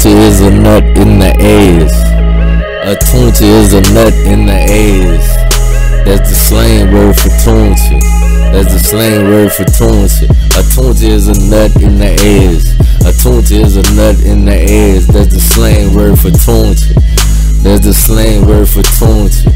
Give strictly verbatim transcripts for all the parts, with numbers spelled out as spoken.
tunty is a nut in the ass. A tunty is a nut in the ass. That's the slang word for tunty. That's the slang word for tunty. A tunty is a nut in the ass. A tunty is a nut in the ass. That's the slang word for tunty. That's the slang word for tunty.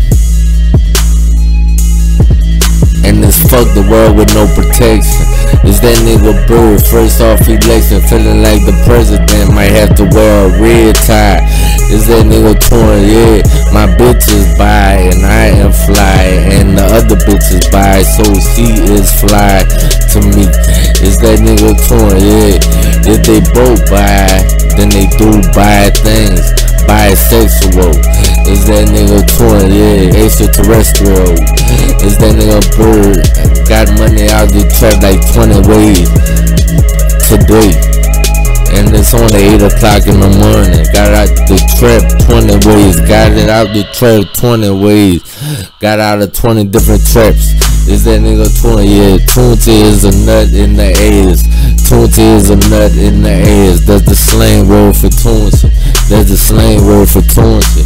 And it's fuck the world with no protection. Is that nigga Bird, first off election, feeling like the president might have to wear a red tie. Is that nigga torn? Yeah, my bitches bi and I am fly, and the other bitches bi, so she is fly to me. Is that nigga torn? Yeah, if they both bi, then they do bi things. Bisexual. Is that nigga torn? Yeah, extraterrestrial. Is that nigga Bird? Got money out the trap like twenty ways today, and it's only eight o'clock in the morning. Got out the trap twenty ways. Got it out the trap twenty ways. Got out of twenty different traps. Is that nigga torn? Yeah, tunty is a nut in the ass. Tunty is a nut in the ass. That's the slang word for tunty. That's the slang word for tunty.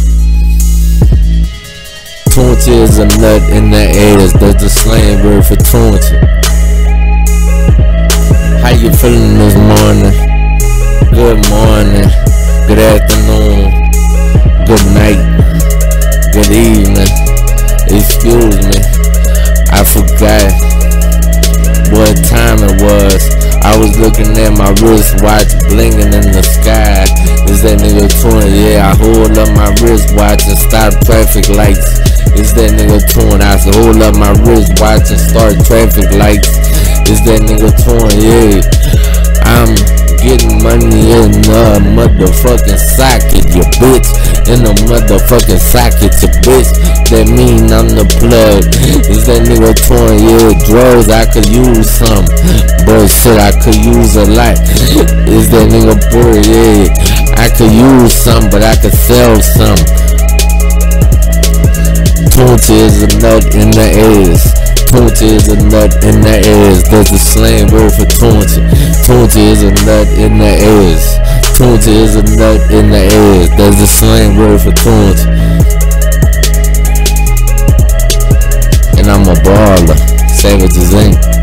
Tunty is a nut in the ass. That's the slang word for tunty. How you feeling this morning? Good morning, good afternoon, good night, good evening. Excuse me, I forgot what time it was. I was looking at my wristwatch blinking in the sky. Is that nigga torn? Yeah, I hold up my wristwatch and stop traffic lights. Is that nigga torn? I said hold up my wristwatch and start traffic lights. Is that nigga torn? Yeah, I'm getting money in the motherfucking socket, you bitch. In the motherfucking socket, you bitch. That mean I'm the plug. Is that nigga torn? Yeah, drugs, I could use some, but shit, I could use a lot. Is that nigga Bird? Yeah, I could use some, but I could sell some. Tunty is a nut in the ass. Tunty is a nut in the ass. That's the slang word for tunty. Tunty is a nut in the ass. Tunty is a nut in the ass. That's the slang word for tunty. And I'm a baller. Savages Incorporated.